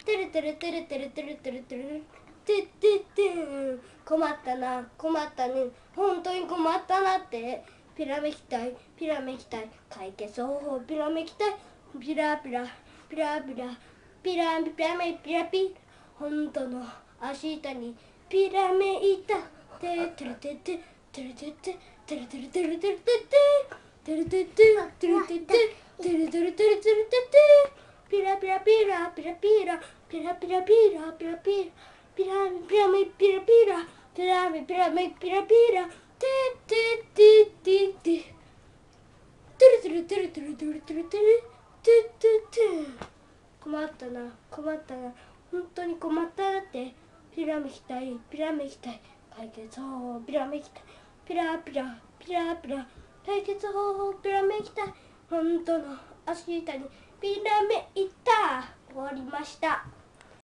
てるてるてるてるてるてるてるてってって困ったな困ったね本当に困ったなってピラメキタイピラメキタイ解決方法ピラメキタイピラピラピラピラピラピラメピラピ本当の足下にピラメいたててるてててるてててるてるてるてるててるてててるてててるてるてるてるててピラピラピラピラピラピラピラピラピラピラピラピラメピラピラピラメピラメピラピラててててててるてるてるてるてるてるてるててて困ったな困ったな本当に困ったなってピラメキタイピラメキタイ解決方法ピラメキタイピラピラピラピラ解決方法ピラメキタイ本当の足下にピラメいた終わりました。